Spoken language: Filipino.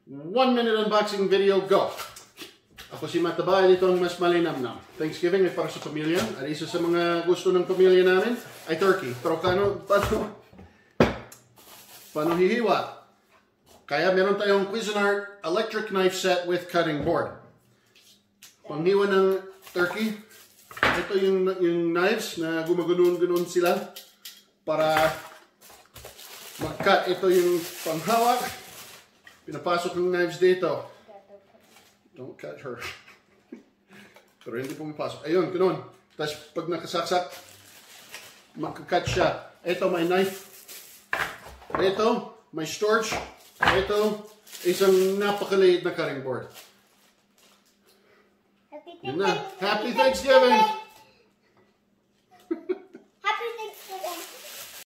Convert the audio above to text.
1-minute unboxing video, go! Ako si Matabay, ito ang mas malinamnam. Thanksgiving ay para sa pamilya. At isa sa mga gusto ng pamilya namin ay turkey. Pero paano hihiwa? Kaya meron tayong Cuisinart electric knife set with cutting board. Panghiwa ng turkey, ito yung knives na gumaganoon-ganoon sila para mag-cut. Ito yung panghawak. Pinapasok ng knives dito. Don't cut her. Pero hindi pumapasok. Ayun, ganoon. Tapos pag nakasaksak, magka-cut siya. Ito may knife. Ito may storage. Ito isang napakaliit na cutting board. Happy Thanksgiving!